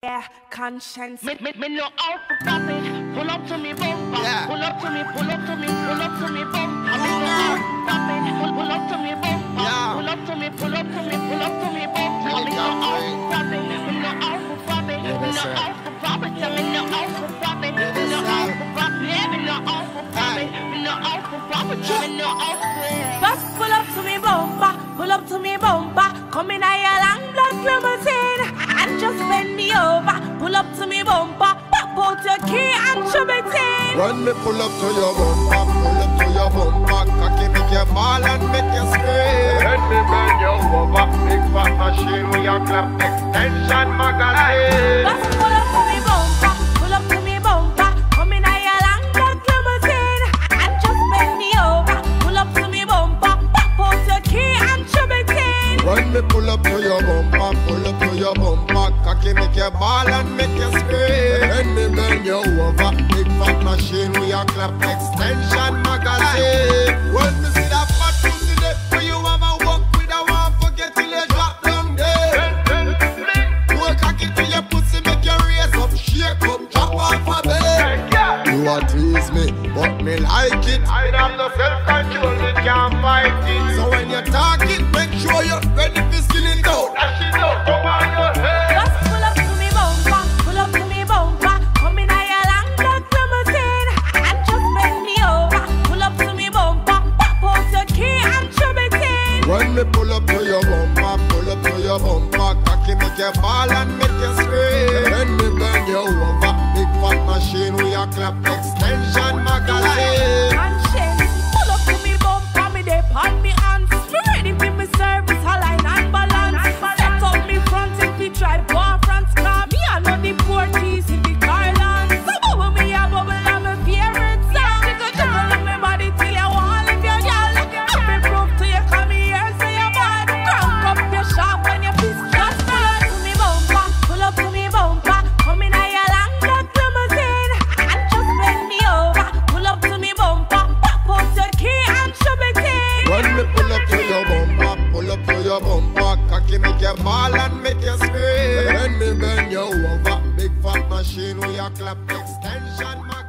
Yeah, conscience. Me no out for pop it. Pull up to me, bumper. Yeah. Pull up to me, pull up to me, pull up to me, bumper. Me no out for pop it. Pull up to me, bumper. Yeah. Pull up to me, pull up to me, pull up to me, bumper. Me no out for pop it. Me no out for pop it. Me no out for pop it. Me no out for pop it. Me no out for pop it. Me no out for pop it. Me no out for pop it. Me no out for. Just pull up to me bumper, pull up to me bumper. Come in a your long black limousine and just bend me over. Pull up to me bumper, pop out your key and show me tin. When me pull up to your bumper, pull up to your bumper, cocky make you ball and make you scream. When me bend you over, big fat machine with your clap extension magazine. Just pull up to me bumper, pull up to me bumper. Come in a your long black limousine and just bend me over. Pull up to me bumper, pop out your key and show me tin. When me pull up to your bumper, pull up to your bumper, cocky make you ball and make you scream. When me bend you over, big fat machine with your clap extension magazine. When me see that fat pussy there, where you have a walk with a one forget till you drop down there. Pull cocky to your pussy, make you raise up, shake up, drop off a bed. You a tease me, but me like it. I have no self-control, me can't fight it. So when you talk it, make sure you're ready to skin it out. That shit don't come on your head. Just pull up to me bumper, pull up to me bumper. Come in a your long black limousine and just bend me over. Pull up to me bumper, pop out your key and show me tin. When me pull up to your bumper, pull up to your bumper, cocky make you ball and make you scream. When me bend you over, big fat machine with your clap extension magazine. Conscience, pull up to me bumper, me dey on me hands. Me ready for me service, align and balance. Set up me front if me drive go on France car. Me I know the Portuguese in the Carland. So bubble me a bubble and my favorite song. Jiggle on me body till you want live your girl. Happy proof to you come here so you bad. Crank up your shop when you piss just pull up to me bumper. Come in a your long black limousine and just bend me over. Pull up to me bumper, pop out your key and show me tin. When me pull up to your bumper, pull up to your bumper, cocky make you ball and make you scream. When me bend you over, big fat machine with your clap extension magazine.